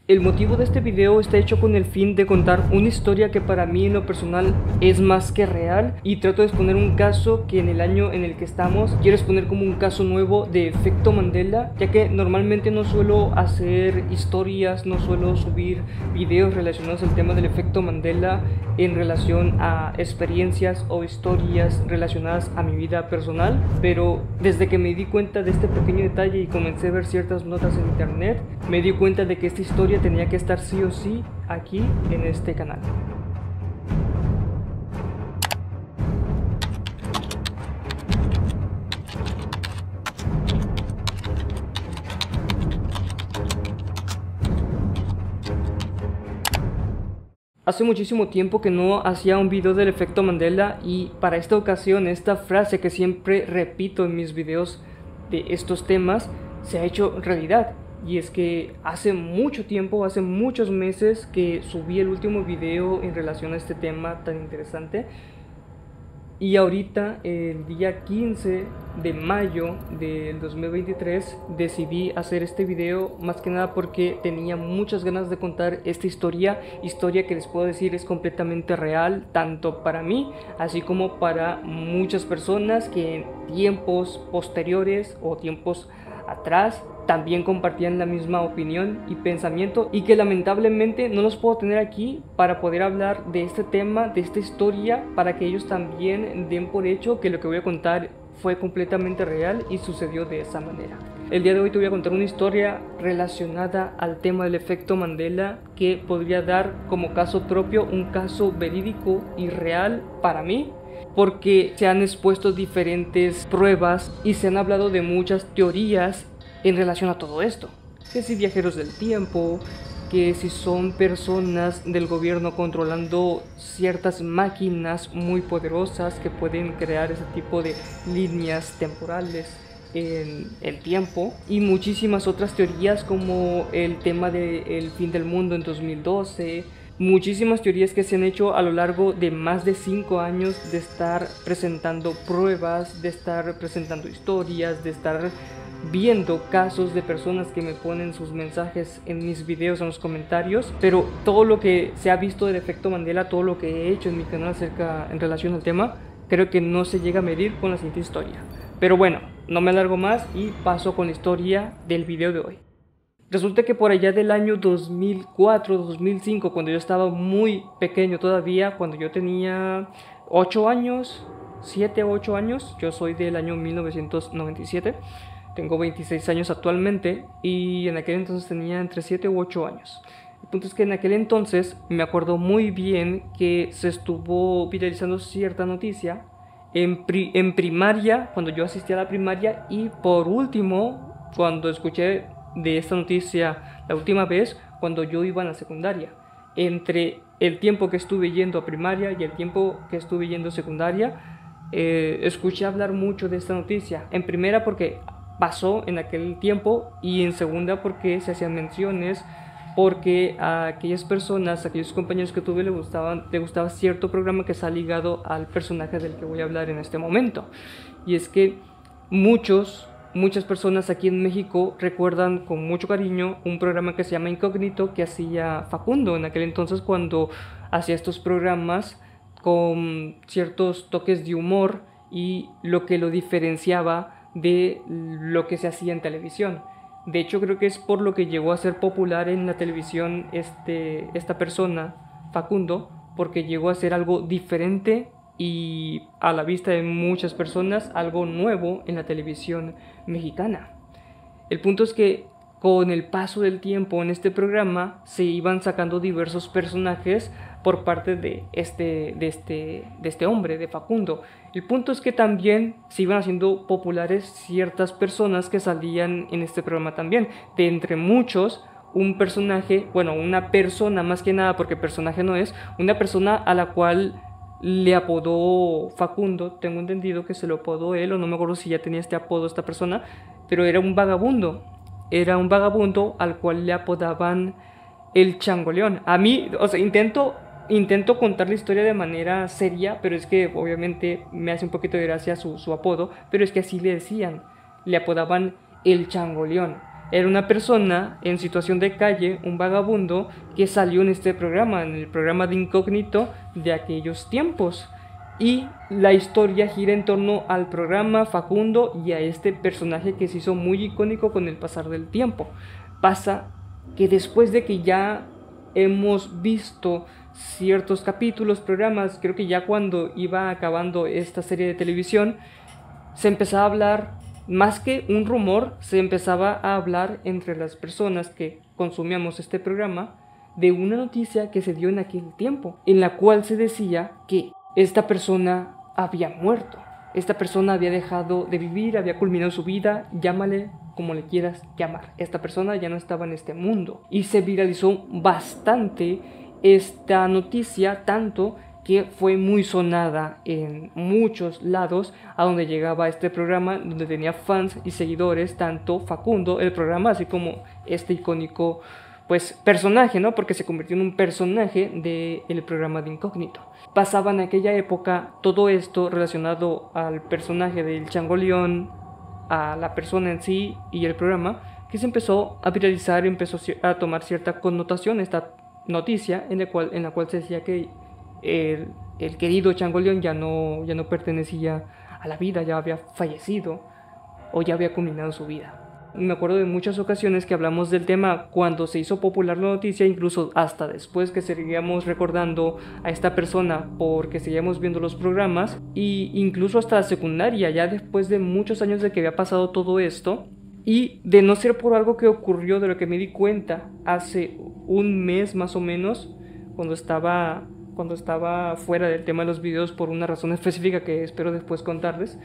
El motivo de este video está hecho con el fin de contar una historia que para mí en lo personal es más que real, y trato de exponer un caso que en el año en el que estamos quiero exponer como un caso nuevo de efecto Mandela, ya que normalmente no suelo hacer historias, no suelo subir videos relacionados al tema del efecto Mandela en relación a experiencias o historias relacionadas a mi vida personal, pero desde que me di cuenta de este pequeño detalle y comencé a ver ciertas notas en internet, me di cuenta de que esta historia tenía que estar sí o sí aquí en este canal. Hace muchísimo tiempo que no hacía un video del efecto Mandela, y para esta ocasión esta frase que siempre repito en mis videos de estos temas se ha hecho realidad. Y es que hace mucho tiempo, hace muchos meses que subí el último video en relación a este tema tan interesante. Y ahorita, el día 15 de mayo del 2023, decidí hacer este video más que nada porque tenía muchas ganas de contar esta historia que les puedo decir es completamente real, tanto para mí, así como para muchas personas que en tiempos posteriores o tiempos atrás también compartían la misma opinión y pensamiento, y que lamentablemente no los puedo tener aquí para poder hablar de este tema, de esta historia, para que ellos también den por hecho que lo que voy a contar fue completamente real y sucedió de esa manera. El día de hoy te voy a contar una historia relacionada al tema del efecto Mandela que podría dar como caso propio un caso verídico y real para mí, porque se han expuesto diferentes pruebas y se han hablado de muchas teorías en relación a todo esto. Que si viajeros del tiempo, que si son personas del gobierno controlando ciertas máquinas muy poderosas que pueden crear ese tipo de líneas temporales en el tiempo, y muchísimas otras teorías como el tema del fin del mundo en 2012. Muchísimas teorías que se han hecho a lo largo de más de 5 años de estar presentando pruebas, de estar presentando historias, de estar viendo casos de personas que me ponen sus mensajes en mis videos, en los comentarios. Pero todo lo que se ha visto del efecto Mandela, todo lo que he hecho en mi canal en relación al tema, creo que no se llega a medir con la siguiente historia. Pero bueno, no me alargo más y paso con la historia del video de hoy. Resulta que por allá del año 2004-2005, cuando yo estaba muy pequeño todavía, cuando yo tenía 8 años, 7 o 8 años, yo soy del año 1997, tengo 26 años actualmente, y en aquel entonces tenía entre 7 u 8 años. El punto es que en aquel entonces me acuerdo muy bien que se estuvo viralizando cierta noticia en primaria, cuando yo asistía a la primaria, y por último, cuando escuché de esta noticia la última vez, cuando yo iba a la secundaria. Entre el tiempo que estuve yendo a primaria y el tiempo que estuve yendo a secundaria, escuché hablar mucho de esta noticia. En primera porque pasó en aquel tiempo, y en segunda porque se hacían menciones, porque a aquellas personas, a aquellos compañeros que tuve le gustaba cierto programa que está ligado al personaje del que voy a hablar en este momento. Y es que muchas personas aquí en México recuerdan con mucho cariño un programa que se llama Incógnito, que hacía Facundo en aquel entonces, cuando hacía estos programas con ciertos toques de humor y lo que lo diferenciaba de lo que se hacía en televisión. De hecho, creo que es por lo que llegó a ser popular en la televisión esta persona, Facundo, porque llegó a ser algo diferente y a la vista de muchas personas algo nuevo en la televisión mexicana. El punto es que con el paso del tiempo en este programa se iban sacando diversos personajes por parte de este hombre, de Facundo. El punto es que también se iban haciendo populares ciertas personas que salían en este programa también. De entre muchos, un personaje, bueno, una persona más que nada, porque personaje no es, una persona a la cual le apodó Facundo, tengo entendido que se lo apodó él, o no me acuerdo si ya tenía este apodo esta persona, pero era un vagabundo al cual le apodaban el Changoleón. A mí, o sea, intento contar la historia de manera seria, pero es que obviamente me hace un poquito de gracia su apodo, pero es que así le decían, le apodaban el Changoleón. Era una persona en situación de calle, un vagabundo, que salió en este programa, en el programa de Incógnito de aquellos tiempos. Y la historia gira en torno al programa, Facundo y a este personaje que se hizo muy icónico con el pasar del tiempo. Pasa que después de que ya hemos visto ciertos capítulos, programas, creo que ya cuando iba acabando esta serie de televisión, se empezaba a hablar, más que un rumor, se empezaba a hablar entre las personas que consumíamos este programa de una noticia que se dio en aquel tiempo, en la cual se decía que esta persona había muerto, esta persona había dejado de vivir, había culminado su vida, llámale como le quieras llamar, esta persona ya no estaba en este mundo. Y se viralizó bastante esta noticia, tanto que fue muy sonada en muchos lados a donde llegaba este programa, donde tenía fans y seguidores, tanto Facundo, el programa, así como este icónico pues personaje, ¿no? Porque se convirtió en un personaje del programa de Incógnito. Pasaba en aquella época todo esto relacionado al personaje del Chango León, a la persona en sí y el programa, que se empezó a viralizar, empezó a tomar cierta connotación esta noticia en la cual se decía que el querido Chango León ya no pertenecía a la vida, ya había fallecido o ya había culminado su vida. Me acuerdo de muchas ocasiones que hablamos del tema cuando se hizo popular la noticia, incluso hasta después que seguíamos recordando a esta persona porque seguíamos viendo los programas, e incluso hasta la secundaria, ya después de muchos años de que había pasado todo esto. Y de no ser por algo que ocurrió, de lo que me di cuenta hace un mes más o menos, cuando estaba fuera del tema de los videos por una razón específica que espero después contarles,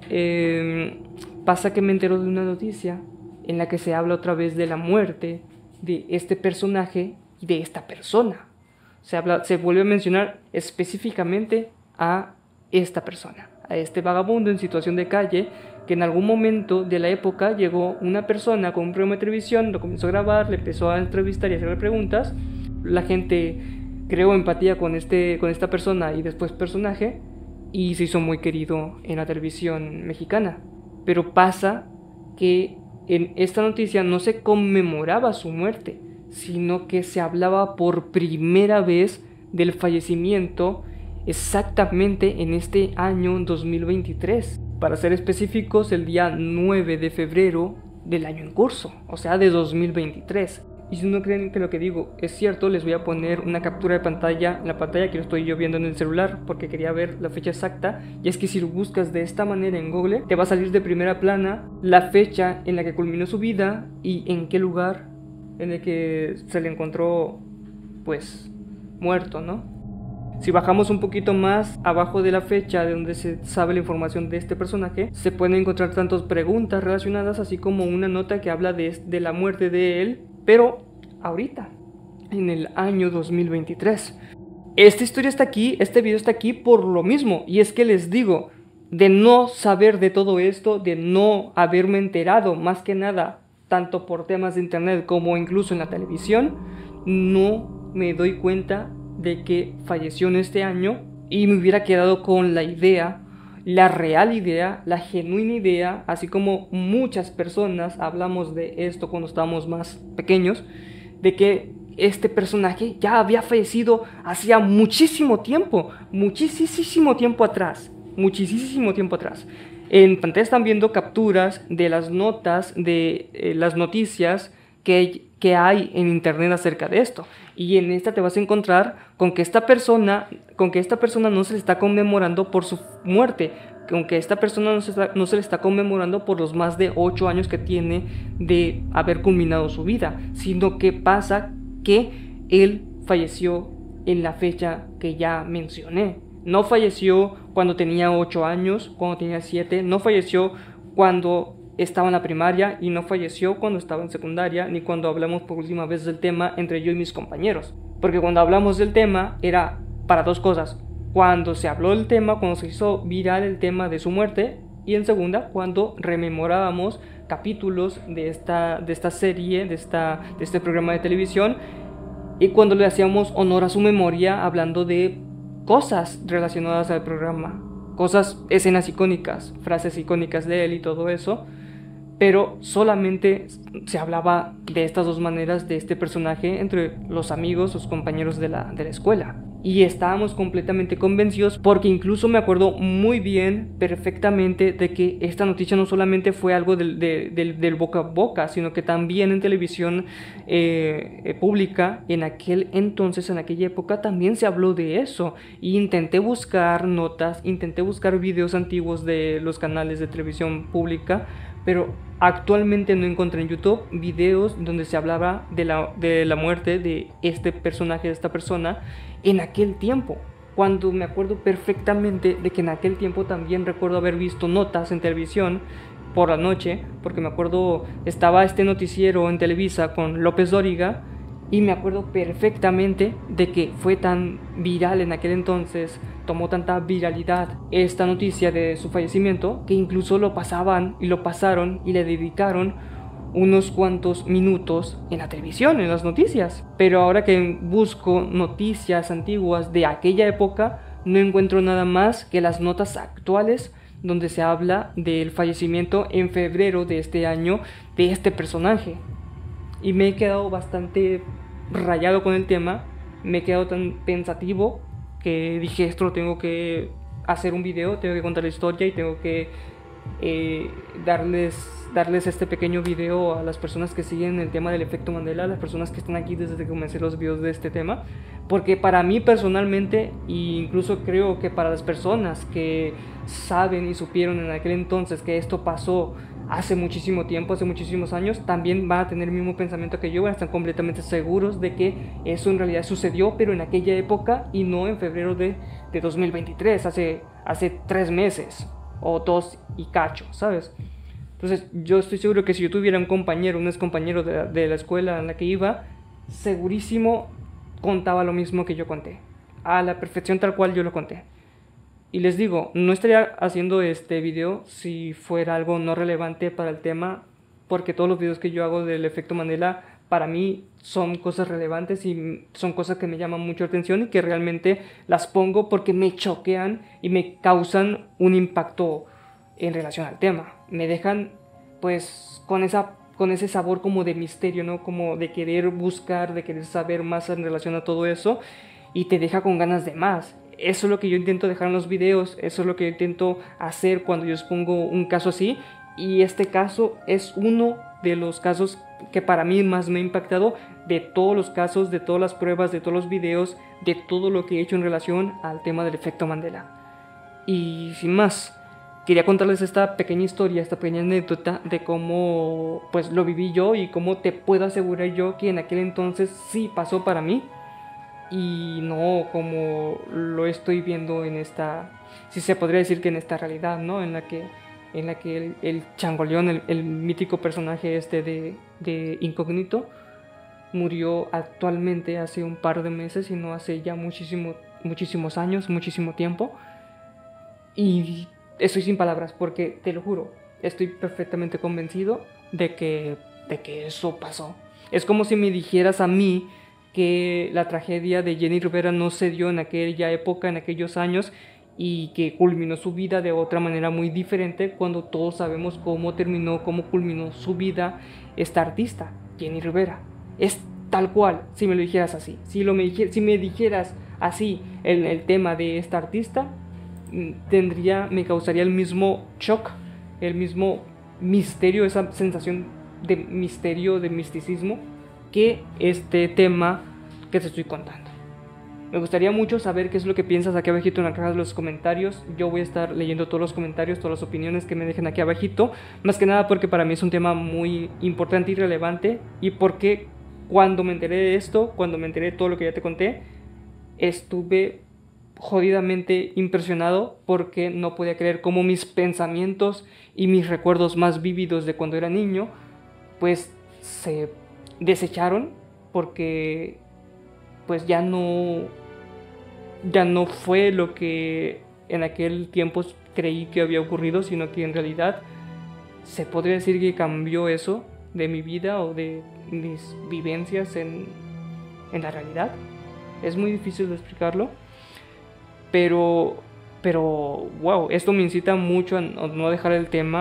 pasa que me entero de una noticia en la que se habla otra vez de la muerte de este personaje y de esta persona. Se vuelve a mencionar específicamente a esta persona, a este vagabundo en situación de calle, que en algún momento de la época llegó una persona con un programa de televisión, lo comenzó a grabar, le empezó a entrevistar y a hacerle preguntas. La gente creó empatía con esta persona y después personaje, y se hizo muy querido en la televisión mexicana. Pero pasa que en esta noticia no se conmemoraba su muerte, sino que se hablaba por primera vez del fallecimiento exactamente en este año 2023. Para ser específicos, el día 9 de febrero del año en curso, o sea, de 2023. Y si no creen que lo que digo es cierto, les voy a poner una captura de pantalla, la pantalla que lo estoy yo viendo en el celular, porque quería ver la fecha exacta. Y es que si lo buscas de esta manera en Google, te va a salir de primera plana la fecha en la que culminó su vida y en qué lugar en el que se le encontró, pues, muerto, ¿no? Si bajamos un poquito más abajo de la fecha de donde se sabe la información de este personaje, se pueden encontrar tantas preguntas relacionadas, así como una nota que habla de la muerte de él, pero ahorita, en el año 2023. Esta historia está aquí, este video está aquí por lo mismo, y es que les digo, de no saber de todo esto, de no haberme enterado, más que nada, tanto por temas de internet como incluso en la televisión, no me doy cuenta de que falleció en este año, y me hubiera quedado con la idea, la real idea, la genuina idea, así como muchas personas hablamos de esto cuando estábamos más pequeños, de que este personaje ya había fallecido hacía muchísimo tiempo atrás. En pantalla están viendo capturas de las notas, de las noticias que hay en internet acerca de esto, y en esta te vas a encontrar con que esta persona no se le está conmemorando por su muerte, con que esta persona no se le está conmemorando por los más de 8 años que tiene de haber culminado su vida, sino que pasa que él falleció en la fecha que ya mencioné. No falleció cuando tenía 8 años, cuando tenía 7, no falleció cuando estaba en la primaria, y no falleció cuando estaba en secundaria, ni cuando hablamos por última vez del tema entre yo y mis compañeros. Porque cuando hablamos del tema era para dos cosas: cuando se habló del tema, cuando se hizo viral el tema de su muerte, y en segunda, cuando rememorábamos capítulos de esta serie, de este programa de televisión, y cuando le hacíamos honor a su memoria hablando de cosas relacionadas al programa, escenas icónicas, frases icónicas de él y todo eso. pero solamente se hablaba de estas dos maneras de este personaje entre los amigos, los compañeros de la escuela. Y estábamos completamente convencidos, porque incluso me acuerdo muy bien, perfectamente, de que esta noticia no solamente fue algo del boca a boca, sino que también en televisión pública, en aquel entonces, en aquella época, también se habló de eso. Y intenté buscar notas, intenté buscar videos antiguos de los canales de televisión pública, pero actualmente no encontré en YouTube videos donde se hablaba de la muerte de este personaje, de esta persona, en aquel tiempo. Cuando me acuerdo perfectamente de que en aquel tiempo también recuerdo haber visto notas en televisión por la noche, porque me acuerdo estaba este noticiero en Televisa con López Dóriga, y me acuerdo perfectamente de que fue tan viral en aquel entonces, tomó tanta viralidad esta noticia de su fallecimiento, que incluso lo pasaban y lo pasaron y le dedicaron unos cuantos minutos en la televisión, en las noticias. Pero ahora que busco noticias antiguas de aquella época, no encuentro nada más que las notas actuales donde se habla del fallecimiento en febrero de este año de este personaje. Y me he quedado bastante rayado con el tema, me he quedado tan pensativo que dije, esto lo tengo que hacer un video, tengo que contar la historia y tengo que darles este pequeño video a las personas que siguen el tema del efecto Mandela, a las personas que están aquí desde que comencé los videos de este tema, porque para mí personalmente, e incluso creo que para las personas que saben y supieron en aquel entonces que esto pasó hace muchísimo tiempo, hace muchísimos años, también van a tener el mismo pensamiento que yo, van a estar completamente seguros de que eso en realidad sucedió, pero en aquella época y no en febrero de 2023, hace 3 meses o 2 y cacho, ¿sabes? Entonces yo estoy seguro que si yo tuviera un compañero, un ex compañero de la escuela en la que iba, segurísimo contaba lo mismo que yo conté, a la perfección tal cual yo lo conté. Y les digo, no estaría haciendo este video si fuera algo no relevante para el tema, porque todos los videos que yo hago del efecto Mandela para mí son cosas relevantes y son cosas que me llaman mucho la atención y que realmente las pongo porque me choquean y me causan un impacto en relación al tema. Me dejan pues con ese sabor como de misterio, ¿no? Como de querer buscar, de querer saber más en relación a todo eso, y te deja con ganas de más. Eso es lo que yo intento dejar en los videos, eso es lo que yo intento hacer cuando yo expongo un caso así, y este caso es uno de los casos que para mí más me ha impactado de todos los casos, de todas las pruebas, de todos los videos, de todo lo que he hecho en relación al tema del efecto Mandela. Y sin más, quería contarles esta pequeña historia, esta pequeña anécdota de cómo pues lo viví yo y cómo te puedo asegurar yo que en aquel entonces sí pasó para mí. Y no como lo estoy viendo en esta, si se podría decir que en esta realidad, ¿no? En la que el Changoleón, el mítico personaje este de Incógnito, murió actualmente hace un par de meses y no hace ya muchísimos años, muchísimo tiempo. Y estoy sin palabras porque, te lo juro, estoy perfectamente convencido de que eso pasó. Es como si me dijeras a mí que la tragedia de Jenny Rivera no se dio en aquella época, en aquellos años, y que culminó su vida de otra manera muy diferente, cuando todos sabemos cómo terminó, cómo culminó su vida esta artista, Jenny Rivera. Es tal cual, si me lo dijeras así. Si me dijeras así el tema de esta artista, me causaría el mismo shock, el mismo misterio, esa sensación de misterio, de misticismo, que este tema que te estoy contando. Me gustaría mucho saber qué es lo que piensas aquí abajito en la caja de los comentarios. Yo voy a estar leyendo todos los comentarios, todas las opiniones que me dejen aquí abajito. Más que nada porque para mí es un tema muy importante y relevante. Y porque cuando me enteré de esto, cuando me enteré de todo lo que ya te conté, estuve jodidamente impresionado porque no podía creer cómo mis pensamientos y mis recuerdos más vívidos de cuando era niño pues se desecharon, porque pues ya no fue lo que en aquel tiempo creí que había ocurrido, sino que en realidad se podría decir que cambió eso de mi vida o de mis vivencias en la realidad. Es muy difícil de explicarlo, pero wow, esto me incita mucho a no dejar el tema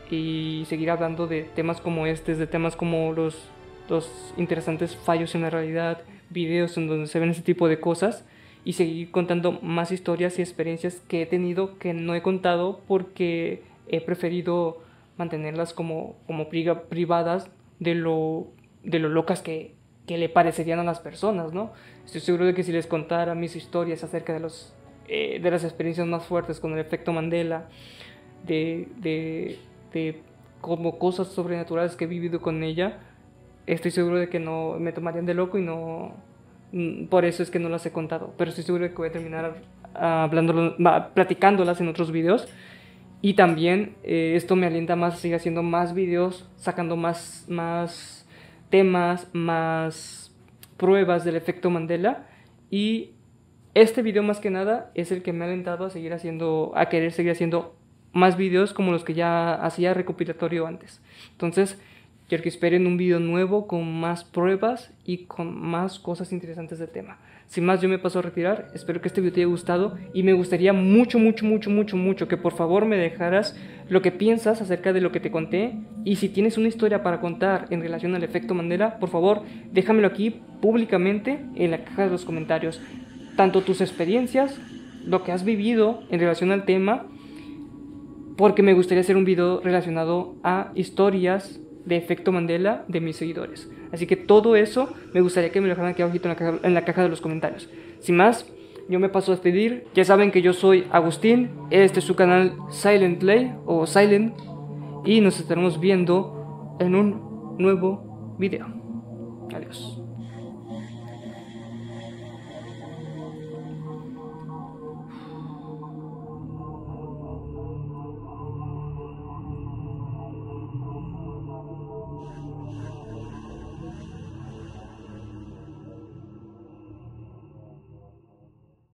y seguir hablando de temas como estos, de temas como los interesantes fallos en la realidad, videos en donde se ven ese tipo de cosas, y seguir contando más historias y experiencias que he tenido que no he contado porque he preferido mantenerlas como privadas de lo locas que le parecerían a las personas, ¿no? Estoy seguro de que si les contara mis historias acerca de las experiencias más fuertes con el efecto Mandela, de como cosas sobrenaturales que he vivido con ella, estoy seguro de que no me tomarían de loco y no... Por eso es que no las he contado, pero estoy seguro de que voy a terminar platicándolas en otros videos. Y también esto me alienta más a seguir haciendo más videos, sacando más temas, más pruebas del efecto Mandela. Y este video más que nada es el que me ha alentado a querer seguir haciendo más videos como los que ya hacía recopilatorio antes. Entonces, quiero que esperen un video nuevo con más pruebas y con más cosas interesantes del tema. Sin más, yo me paso a retirar. Espero que este video te haya gustado y me gustaría mucho que por favor me dejaras lo que piensas acerca de lo que te conté, y si tienes una historia para contar en relación al efecto Mandela, por favor déjamelo aquí públicamente en la caja de los comentarios. Tanto tus experiencias, lo que has vivido en relación al tema, porque me gustaría hacer un video relacionado a historias de efecto Mandela de mis seguidores. Así que todo eso me gustaría que me lo dejaran aquí abajito en la caja de los comentarios. Sin más, yo me paso a despedir. Ya saben que yo soy Agustín, este es su canal Silent Play o Silent, y nos estaremos viendo en un nuevo video. Adiós.